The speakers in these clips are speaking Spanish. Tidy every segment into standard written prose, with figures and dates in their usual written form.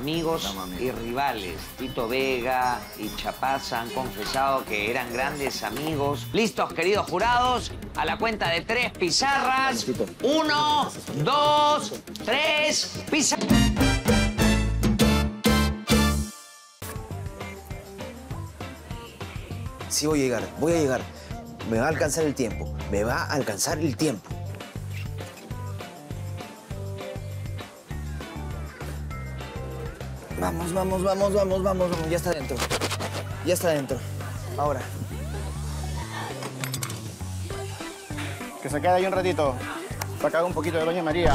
amigos y rivales. Tito Vega y Chapaza han confesado que eran grandes amigos. ¿Listos, queridos jurados? A la cuenta de 3 pizarras. 1, 2, 3, pizarras. Sí, voy a llegar, voy a llegar. Me va a alcanzar el tiempo, me va a alcanzar el tiempo. Vamos, vamos, vamos, vamos, vamos, vamos. Ya está dentro. Ya está dentro. Ahora. Que se quede ahí un ratito. Saca un poquito de Doña María.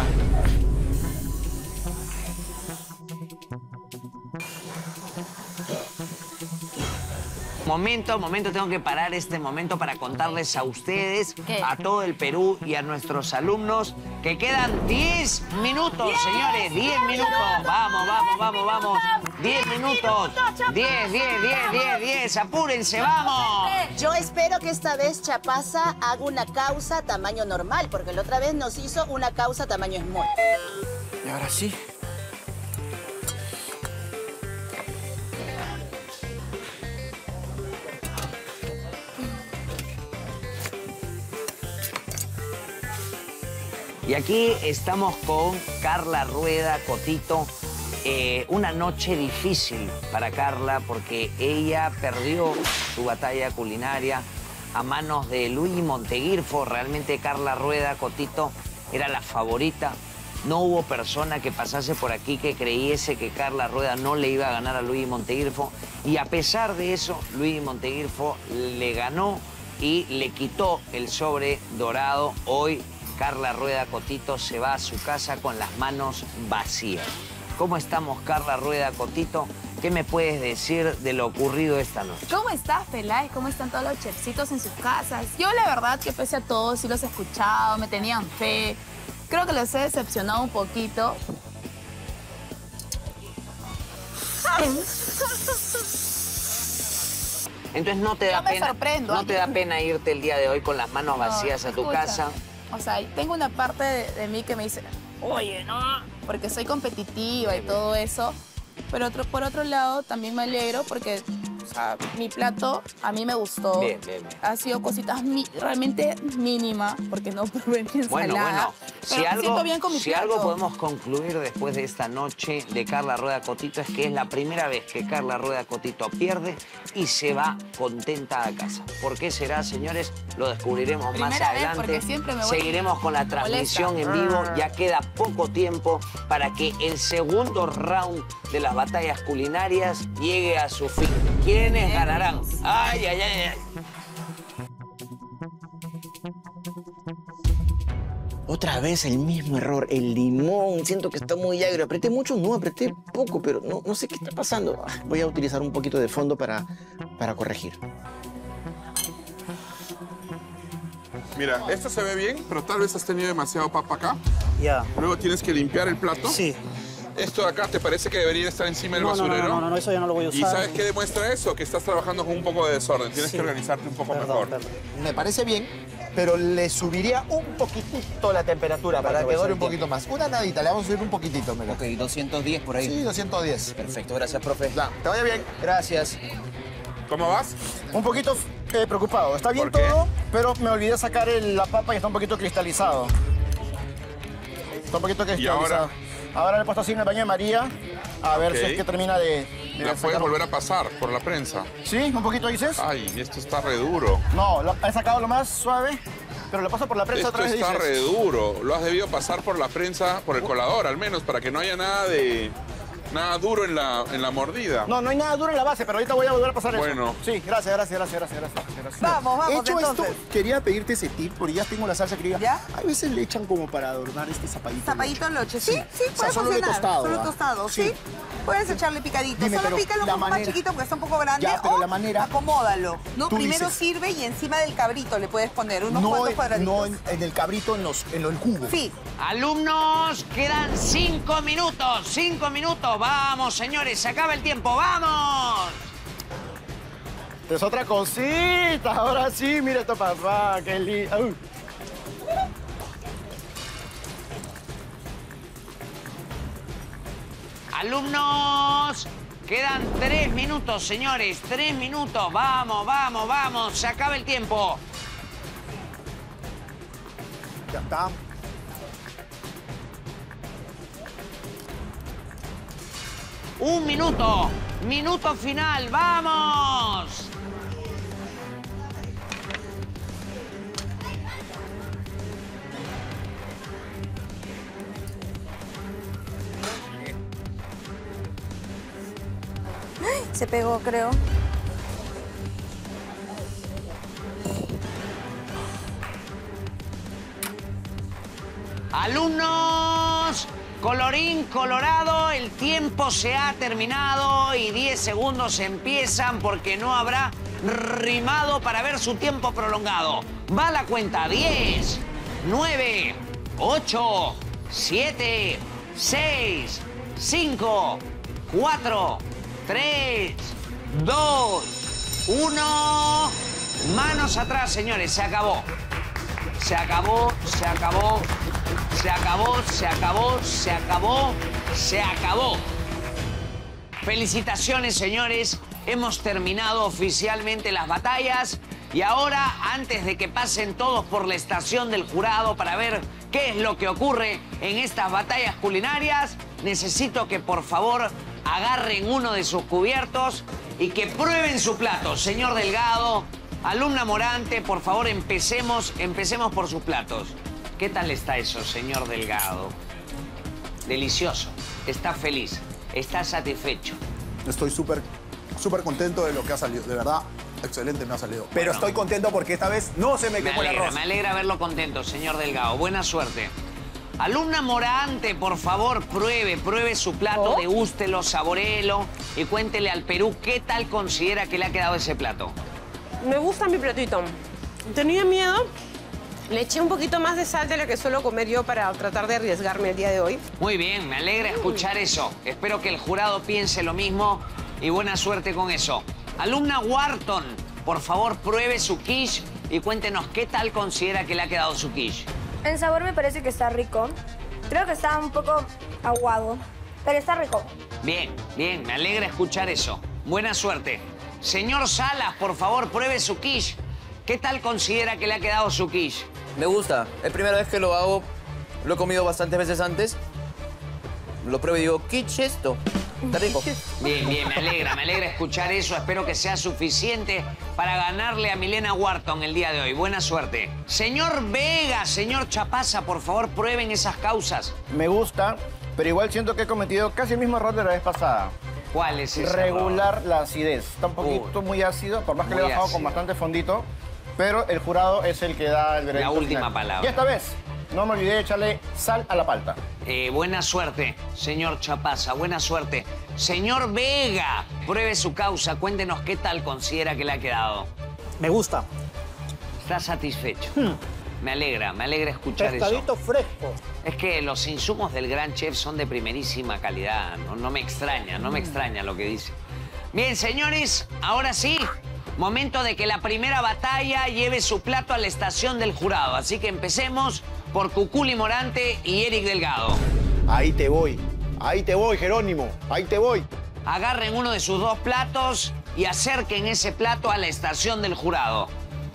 Momento, tengo que parar este momento para contarles a ustedes, a todo el Perú y a nuestros alumnos que quedan 10 minutos, señores, 10 minutos. Vamos, vamos, vamos, vamos. 10 minutos. 10. Apúrense, vamos. Yo espero que esta vez Chapaza haga una causa tamaño normal, porque la otra vez nos hizo una causa tamaño small. Y ahora sí. Y aquí estamos con Carla Rueda Cotito. Una noche difícil para Carla porque ella perdió su batalla culinaria a manos de Luis Monteguirfo. Realmente Carla Rueda Cotito era la favorita. No hubo persona que pasase por aquí que creyese que Carla Rueda no le iba a ganar a Luis Monteguirfo. Y a pesar de eso, Luis Monteguirfo le ganó y le quitó el sobre dorado. Hoy Carla Rueda Cotito se va a su casa con las manos vacías. ¿Cómo estamos, Carla Rueda Cotito? ¿Qué me puedes decir de lo ocurrido esta noche? ¿Cómo estás, Peláez? ¿Cómo están todos los chefcitos en sus casas? Yo, la verdad, que pese a todo, sí los he escuchado, me tenían fe. Creo que los he decepcionado un poquito. Entonces no te da pena, no te da pena irte el día de hoy con las manos vacías a tu casa. O sea, tengo una parte de mí que me dice, oye, no, porque soy competitiva y todo eso. Pero por otro lado, también me alegro porque, o sea, mi plato a mí me gustó. Bien. Ha sido cositas realmente mínimas, porque no probé mi ensalada. Bueno, si algo plato. podemos concluir después de esta noche de Carla Rueda Cotito es que es la primera vez que Carla Rueda Cotito pierde y se va contenta a casa. ¿Por qué será, señores? Lo descubriremos más adelante. Seguiremos con la transmisión en vivo. Ya queda poco tiempo para que el segundo round de las batallas culinarias llegue a su fin. ¿Quiénes ganarán? ¡Ay, ay, ay, ay! Otra vez el mismo error, el limón. Siento que está muy agrio. Apreté mucho, no, apreté poco, pero no sé qué está pasando. Voy a utilizar un poquito de fondo para corregir. Mira, esto se ve bien, pero tal vez has tenido demasiado papa acá. Ya. Luego tienes que limpiar el plato. Sí. Esto de acá, ¿te parece que debería estar encima del basurero? No, eso ya no lo voy a usar. ¿Y sabes qué demuestra eso? Que estás trabajando con un poco de desorden. Tienes que organizarte un poco mejor. Me parece bien, pero le subiría un poquitito la temperatura para que dure un poquito más. Una nadita, le vamos a subir un poquitito, mira. Ok, 210 por ahí. Sí, 210. Perfecto, gracias, profe. Ya, te vaya bien. Gracias. ¿Cómo vas? Un poquito preocupado. Está bien todo, pero me olvidé sacar la papa y está un poquito cristalizado. Está un poquito cristalizado. Ahora le he puesto así en el baño de María, a ver si es que termina de ¿La puedes volver a pasar por la prensa? Sí, un poquito dices. Ay, esto está re duro. No, he sacado lo más suave, pero lo paso por la prensa otra vez. Esto está re duro. Lo has debido pasar por la prensa, por el colador al menos, para que no haya nada duro en la mordida. No hay nada duro en la base, pero ahorita voy a volver a pasar eso. Bueno. Sí, gracias. Vamos, Hecho esto, entonces. quería pedirte ese tip, porque ya tengo la salsa querida. ¿Ya? A veces le echan como para adornar este zapadito. Zapadito loche, sí, O puede sea, solo de funcionar. tostado. Solo ¿ah? tostado, sí. Puedes echarle picadito. Dime, Solo pero pícalo un la poco más manera- chiquito porque está un poco grande. Ya, pero o la manera- acomódalo. No, Tú primero dices- sirve y encima del cabrito le puedes poner unos No, cuantos cuadraditos. no en el cabrito, en el cubo. Sí. Alumnos, quedan 5 minutos. 5 minutos. Vamos, señores, se acaba el tiempo. ¡Vamos! Es otra cosita. Ahora sí, mira esto, papá. Qué lindo. Alumnos, quedan 3 minutos, señores. 3 minutos. Vamos, vamos, vamos. Se acaba el tiempo. Ya está. Un minuto. Minuto final. ¡Vamos! Se pegó, creo. Alumnos, colorín colorado, el tiempo se ha terminado y 10 segundos empiezan porque no habrá rimado para ver su tiempo prolongado. Va la cuenta. 10, 9, 8, 7, 6, 5, 4, 3, 2, 1. Manos atrás, señores. Se acabó. Se acabó, se acabó, se acabó, se acabó, se acabó, se acabó. Felicitaciones, señores. Hemos terminado oficialmente las batallas. Y ahora, antes de que pasen todos por la estación del jurado para ver qué es lo que ocurre en estas batallas culinarias, necesito que, por favor, agarren uno de sus cubiertos y que prueben su plato. Señor Delgado, alumna Morante, por favor, empecemos por sus platos. ¿Qué tal está eso, señor Delgado? Delicioso. Está feliz. Está satisfecho. Estoy súper contento de lo que ha salido. De verdad, excelente me ha salido. Pero estoy contento porque esta vez no se me quemó el arroz. Me alegra verlo contento, señor Delgado. Buena suerte. Alumna Morante, por favor, pruebe su plato, degústelo, saboréelo y cuéntele al Perú qué tal considera que le ha quedado ese plato. Me gusta mi platito. Tenía miedo. Le eché un poquito más de sal de la que suelo comer yo para tratar de arriesgarme el día de hoy. Muy bien, me alegra escuchar eso. Espero que el jurado piense lo mismo y buena suerte con eso. Alumna Wharton, por favor, pruebe su quiche y cuéntenos qué tal considera que le ha quedado su quiche. En sabor me parece que está rico. Creo que está un poco aguado, pero está rico. Bien, bien, me alegra escuchar eso. Buena suerte. Señor Salas, por favor, pruebe su quiche. ¿Qué tal considera que le ha quedado su quiche? Me gusta. Es primera vez que lo hago. Lo he comido bastantes veces antes. Lo pruebo y digo, quiche esto. Está rico. Bien, bien, me alegra escuchar eso. Espero que sea suficiente para ganarle a Milena Wharton el día de hoy. Buena suerte. Señor Vega, señor Chapaza, por favor, prueben esas causas. Me gusta, pero igual siento que he cometido casi el mismo error de la vez pasada. ¿Cuál es ese Regular la acidez. Está un poquito muy ácido, por más que le he bajado con bastante fondito. Pero el jurado es el que da el veredicto La última final. palabra. Y esta vez, no me olvidé de echarle sal a la palta. Buena suerte, señor Chapaza, buena suerte. Señor Vega, pruebe su causa. Cuéntenos qué tal considera que le ha quedado. Me gusta. ¿Está satisfecho? Me alegra escuchar Pescadito eso. fresco. Es que los insumos del gran chef son de primerísima calidad. No me extraña lo que dice. Bien, señores, ahora sí, momento de que la primera batalla lleve su plato a la estación del jurado. Así que empecemos por Cuculi Morante y Eric Delgado. Ahí te voy, Jerónimo, ahí te voy. Agarren uno de sus dos platos y acerquen ese plato a la estación del jurado.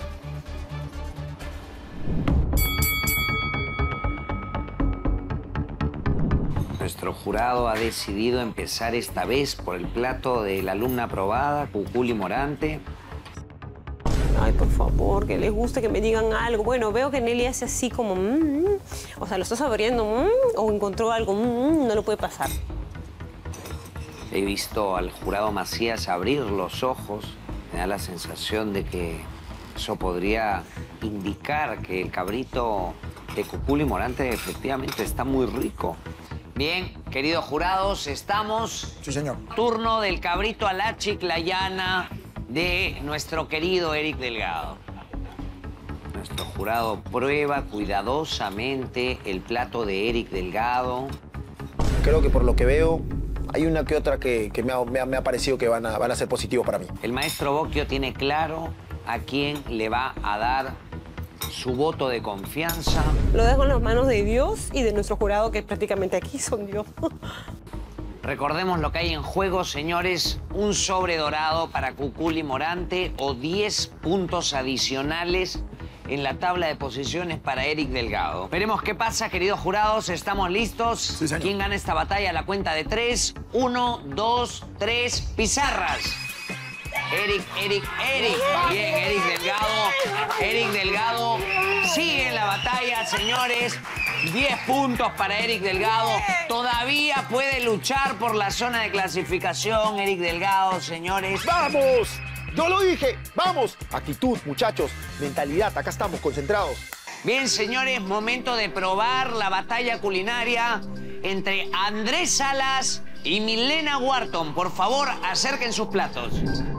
Nuestro jurado ha decidido empezar esta vez por el plato de la alumna aprobada, Cuculi Morante. Ay, por favor, que les guste, que me digan algo. Bueno, veo que Nelly hace así como... o sea, lo está saboreando, o encontró algo, no lo puede pasar. He visto al jurado Macías abrir los ojos. Me da la sensación de que eso podría indicar que el cabrito de Cuculi Morante efectivamente está muy rico. Bien, queridos jurados, estamos... Sí, señor. Turno del cabrito a la chiclayana de nuestro querido Eric Delgado. Nuestro jurado prueba cuidadosamente el plato de Eric Delgado. Creo que por lo que veo, hay una que otra que me ha parecido que van a ser positivos para mí. El maestro Bocchio tiene claro a quién le va a dar su voto de confianza. Lo dejo en las manos de Dios y de nuestro jurado, que prácticamente aquí son Dios. Recordemos lo que hay en juego, señores. Un sobre dorado para Cuculi Morante o 10 puntos adicionales en la tabla de posiciones para Eric Delgado. Veremos qué pasa, queridos jurados. ¿Estamos listos? Sí, señor. ¿Quién gana esta batalla? A la cuenta de 3. 1, 2, 3. Pizarras. Eric. Bien, Eric Delgado. Eric Delgado sigue en la batalla, señores. 10 puntos para Eric Delgado. Todavía puede luchar por la zona de clasificación, Eric Delgado, señores. ¡Vamos! ¡Yo lo dije! ¡Vamos! Actitud, muchachos. Mentalidad. Acá estamos, concentrados. Bien, señores, momento de probar la batalla culinaria entre Andrés Salas y Milena Wharton. Por favor, acerquen sus platos.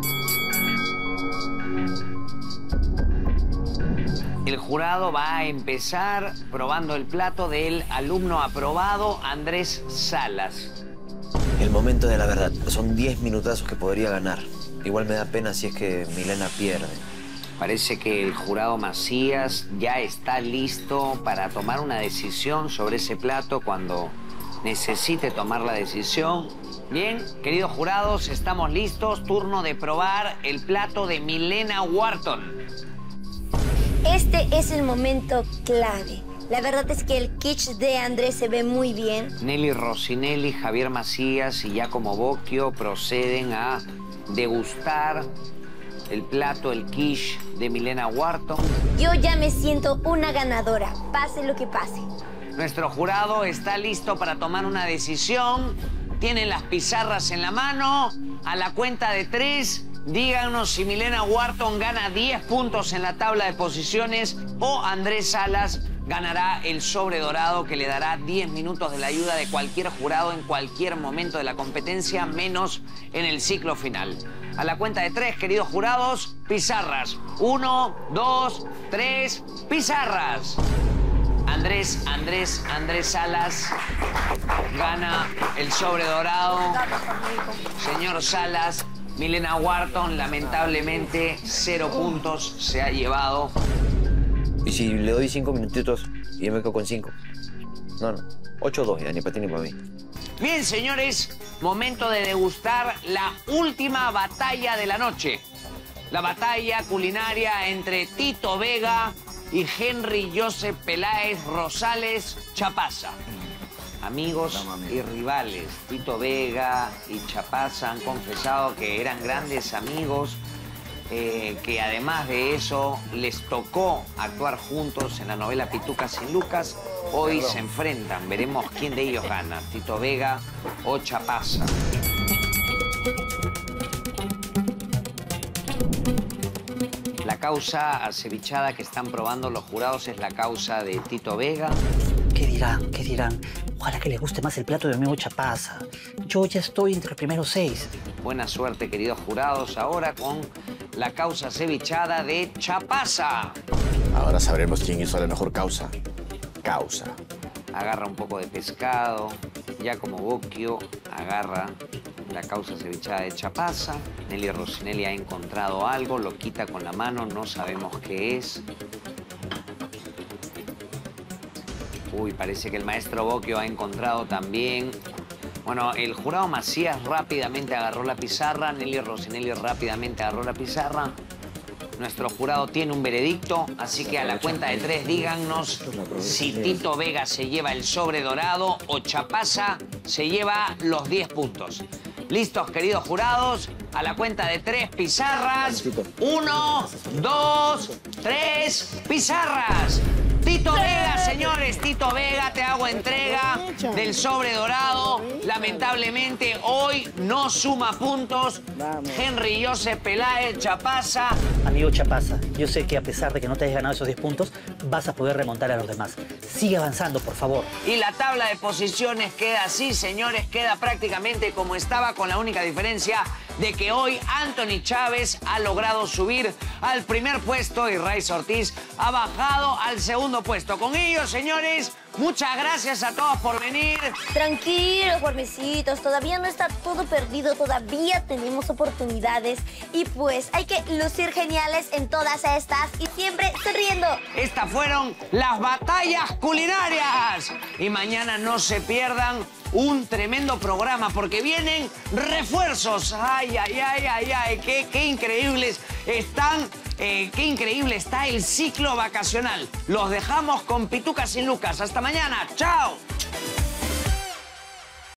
El jurado va a empezar probando el plato del alumno aprobado, Andrés Salas. El momento de la verdad. Son 10 minutazos que podría ganar. Igual me da pena si es que Milena pierde. Parece que el jurado Macías ya está listo para tomar una decisión sobre ese plato cuando necesite tomar la decisión. Bien, queridos jurados, estamos listos. Turno de probar el plato de Milena Wharton. Este es el momento clave. La verdad es que el quiche de Andrés se ve muy bien. Nelly Rossinelli, Javier Macías y Giacomo Bocchio proceden a degustar el plato, el quiche de Milena Wharton. Yo ya me siento una ganadora, pase lo que pase. Nuestro jurado está listo para tomar una decisión. Tienen las pizarras en la mano. A la cuenta de 3, díganos si Milena Wharton gana 10 puntos en la tabla de posiciones o Andrés Salas ganará el sobre dorado que le dará 10 minutos de la ayuda de cualquier jurado en cualquier momento de la competencia, menos en el ciclo final. A la cuenta de 3, queridos jurados, pizarras. 1, 2, 3, pizarras. Andrés Salas gana el sobre dorado. Señor Salas, Milena Wharton, lamentablemente, 0 puntos se ha llevado. ¿Y si le doy 5 minutitos y yo me quedo con 5? No. 8-2 ya, ni para ti ni para mí. Bien, señores, momento de degustar la última batalla de la noche. La batalla culinaria entre Tito Vega y Henry Joseph Peláez Rosales Chapaza. Amigos y rivales, Tito Vega y Chapaza han confesado que eran grandes amigos, que además de eso les tocó actuar juntos en la novela Pituca sin Lucas. Hoy se enfrentan, veremos quién de ellos gana, Tito Vega o Chapaza. La causa acevichada que están probando los jurados es la causa de Tito Vega. ¿Qué dirán? ¿Qué dirán? Ojalá que les guste más el plato de mi amigo Chapaza. Yo ya estoy entre los primeros 6. Buena suerte, queridos jurados, ahora con la causa cevichada de Chapaza. Ahora sabremos quién hizo la mejor causa. Agarra un poco de pescado. Giacomo Bocchio agarra la causa cevichada de Chapaza. Nelly Rossinelli ha encontrado algo, lo quita con la mano, no sabemos qué es. Uy, parece que el maestro Bocchio ha encontrado también. Bueno, el jurado Macías rápidamente agarró la pizarra, Nelly Rossinelli rápidamente agarró la pizarra. Nuestro jurado tiene un veredicto, así que a la cuenta de 3 díganos si Tito Vega se lleva el sobre dorado o Chapaza se lleva los 10 puntos. ¿Listos, queridos jurados? A la cuenta de 3, pizarras. 1, 2, 3, pizarras. Tito Vega, señores, Tito Vega, te hago entrega del sobre dorado. Lamentablemente, hoy no suma puntos. Henry Joseph Peláez Chapaza. Amigo Chapaza, yo sé que a pesar de que no te hayas ganado esos 10 puntos, vas a poder remontar a los demás. Sigue avanzando, por favor. Y la tabla de posiciones queda así, señores. Queda prácticamente como estaba, con la única diferencia de que hoy Anthony Chávez ha logrado subir al primer puesto y Raiza Ortiz ha bajado al segundo puesto. Con ello, señores, muchas gracias a todos por venir. Tranquilos, guarmecitos, todavía no está todo perdido, todavía tenemos oportunidades y pues hay que lucir geniales en todas estas y siempre sonriendo. Estas fueron las batallas culinarias y mañana no se pierdan un tremendo programa porque vienen refuerzos. Ay, ay, ay, ay, ay, qué increíbles están. Qué increíble está el ciclo vacacional. Los dejamos con Pitucas y Lucas. Hasta mañana. ¡Chao!